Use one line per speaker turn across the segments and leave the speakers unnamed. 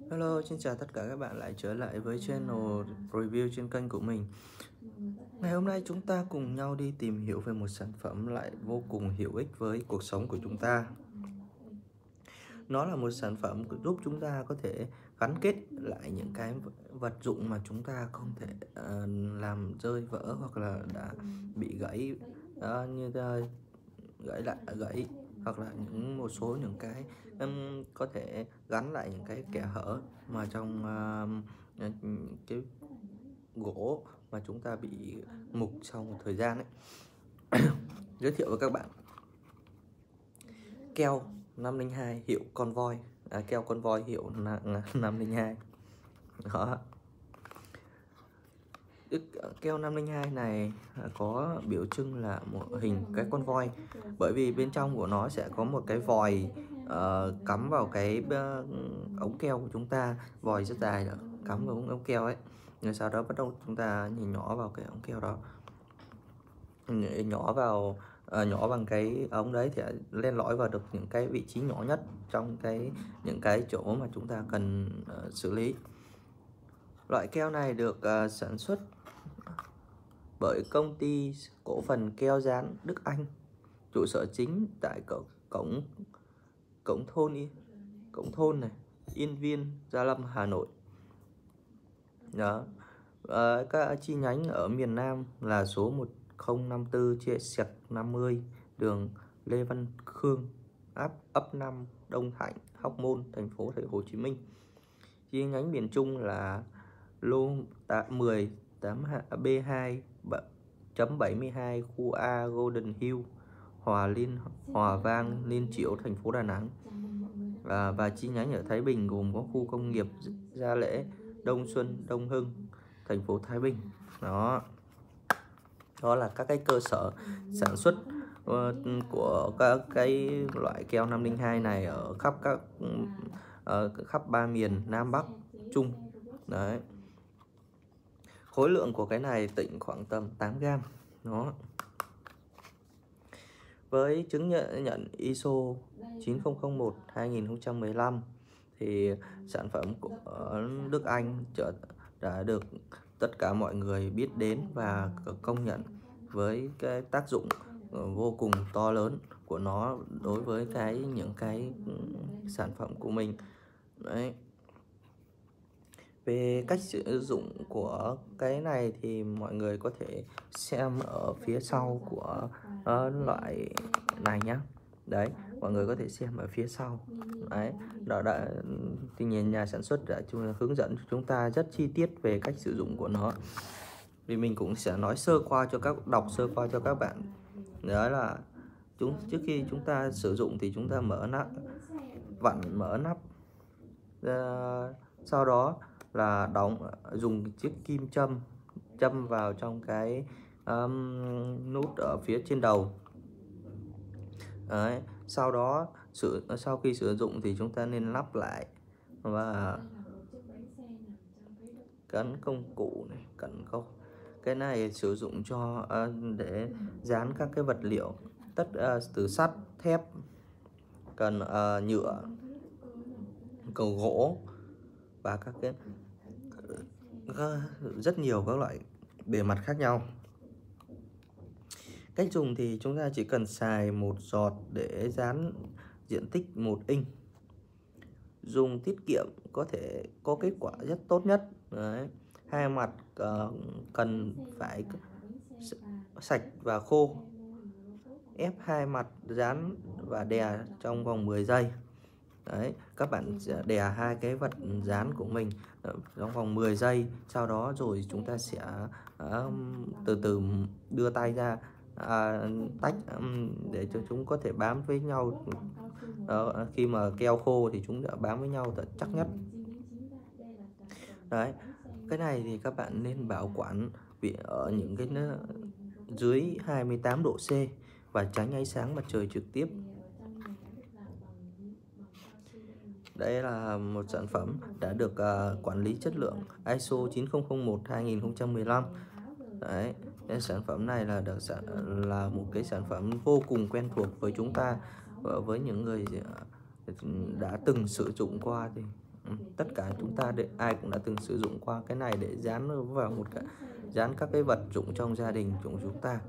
Hello, xin chào tất cả các bạn lại trở lại với channel review trên kênh của mình. Ngày hôm nay chúng ta cùng nhau đi tìm hiểu về một sản phẩm lại vô cùng hữu ích với cuộc sống của chúng ta. Nó là một sản phẩm giúp chúng ta có thể gắn kết lại những cái vật dụng mà chúng ta không thể làm rơi vỡ hoặc là đã bị gãy, gãy hoặc là một số những cái có thể gắn lại những cái kẽ hở mà trong cái gỗ mà chúng ta bị mục sau một thời gian ấy. Giới thiệu với các bạn keo 502 hiệu Convoy, keo Convoy hiệu 502 đó. Keo 502 này có biểu trưng là một hình cái con voi, bởi vì bên trong của nó sẽ có một cái vòi cắm vào cái ống keo của chúng ta, vòi rất dài đó, cắm vào ống keo ấy, rồi sau đó bắt đầu chúng ta nhìn nhỏ vào cái ống keo đó, nhỏ bằng cái ống đấy thì len lỏi vào được những cái vị trí nhỏ nhất trong những cái chỗ mà chúng ta cần xử lý. Loại keo này được sản xuất bởi công ty cổ phần keo dán Đức Anh, trụ sở chính tại cổng thôn này, Yên Viên, Gia Lâm, Hà Nội. Đó. Các chi nhánh ở miền Nam là số 1054/50 đường Lê Văn Khương, ấp 5, Đông Thạnh, Hóc Môn, thành phố Hồ Chí Minh. Chi nhánh miền Trung là lô 10 B2.72 khu A Golden Hill, Hòa Vang, Liên Chiểu, thành phố Đà Nẵng. Và chi nhánh ở Thái Bình gồm có khu công nghiệp Gia Lễ, Đông Xuân, Đông Hưng, thành phố Thái Bình. Đó là các cái cơ sở sản xuất của các cái loại keo 502 này ở khắp ba miền Nam Bắc Trung. Đấy. Khối lượng của cái này tịnh khoảng tầm 8 gram. Đó. Với chứng nhận ISO 9001/2015 thì sản phẩm của Đức Anh đã được tất cả mọi người biết đến và công nhận với cái tác dụng vô cùng to lớn của nó đối với những cái sản phẩm của mình. Đấy. Về cách sử dụng của cái này thì mọi người có thể xem ở phía sau của loại này nhé. Đấy, mọi người có thể xem ở phía sau. Đấy, tuy nhiên nhà sản xuất đã hướng dẫn chúng ta rất chi tiết về cách sử dụng của nó. Vì mình cũng sẽ nói đọc sơ qua cho các bạn. Đó là trước khi chúng ta sử dụng thì chúng ta mở nắp, sau đó là dùng chiếc kim châm vào trong cái nút ở phía trên đầu. Đấy, sau khi sử dụng thì chúng ta nên lắp lại và cấn công cụ này, cái này sử dụng cho để dán các cái vật liệu từ sắt, thép, cần nhựa, cầu gỗ và rất nhiều các loại bề mặt khác nhau. Cách dùng thì chúng ta chỉ cần xài một giọt để dán diện tích 1 inch. Dùng tiết kiệm có thể có kết quả rất tốt nhất. Đấy. Hai mặt cần phải sạch và khô. Ép hai mặt dán và đè trong vòng 10 giây. Đấy, các bạn sẽ đè hai cái vật dán của mình trong vòng 10 giây. Sau đó rồi chúng ta sẽ từ từ đưa tay ra tách để cho chúng có thể bám với nhau. Khi mà keo khô thì chúng đã bám với nhau thật chắc nhất. Đấy, cái này thì các bạn nên bảo quản ở những cái dưới 28 độ C và tránh ánh sáng mặt trời trực tiếp. Đây là một sản phẩm đã được quản lý chất lượng ISO 9001/2015. Đấy, sản phẩm này là một cái sản phẩm vô cùng quen thuộc với chúng ta, với những người đã từng sử dụng qua thì Tất cả chúng ta ai cũng đã từng sử dụng qua cái này để dán vào dán các cái vật dụng trong gia đình của chúng ta.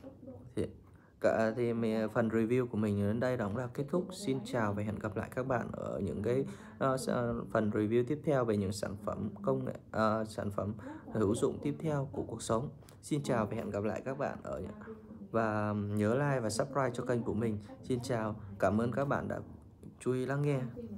Thì phần review của mình đến đây cũng là kết thúc. Xin chào và hẹn gặp lại các bạn ở những cái phần review tiếp theo về những sản phẩm công nghệ, sản phẩm hữu dụng tiếp theo của cuộc sống. Xin chào và hẹn gặp lại các bạn và nhớ like và subscribe cho kênh của mình. Xin chào, cảm ơn các bạn đã chú ý lắng nghe.